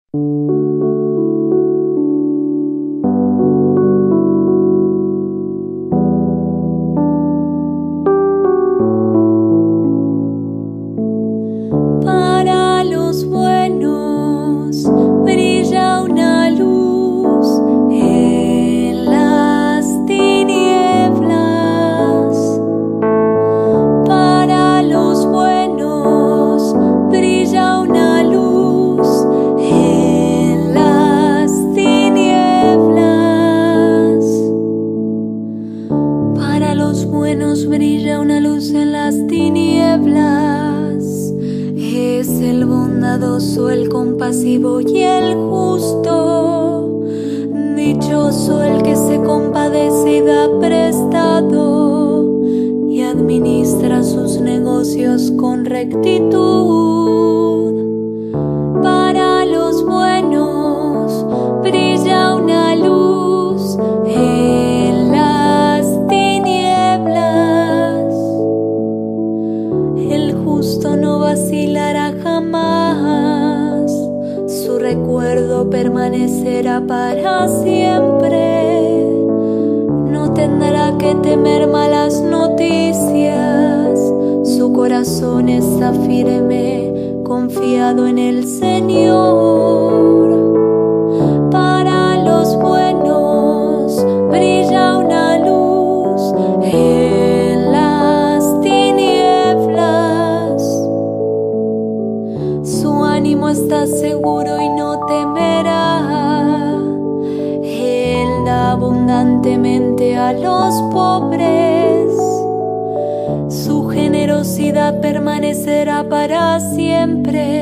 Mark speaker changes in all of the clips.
Speaker 1: Para los buenos brilla una luz en las tinieblas. Para los buenos brilla una luz en las tinieblas. Para los buenos brilla una luz en las tinieblas. Es el bondadoso, el compasivo y el justo. Dichoso el que se compadece y da prestado y administra sus negocios con rectitud. Para los buenos brilla una luz en las tinieblas. El justo no vacilará jamás, su recuerdo permanecerá para siempre. No tendrá que temer malas noticias, su corazón está firme, confiado en el Señor. Para los buenos brilla una luz en las tinieblas. Su ánimo está seguro y no temerá. Él da abundantemente a los pobres. Su generosidad permanecerá para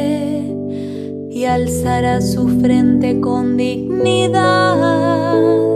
Speaker 1: siempre y alzará su frente con dignidad.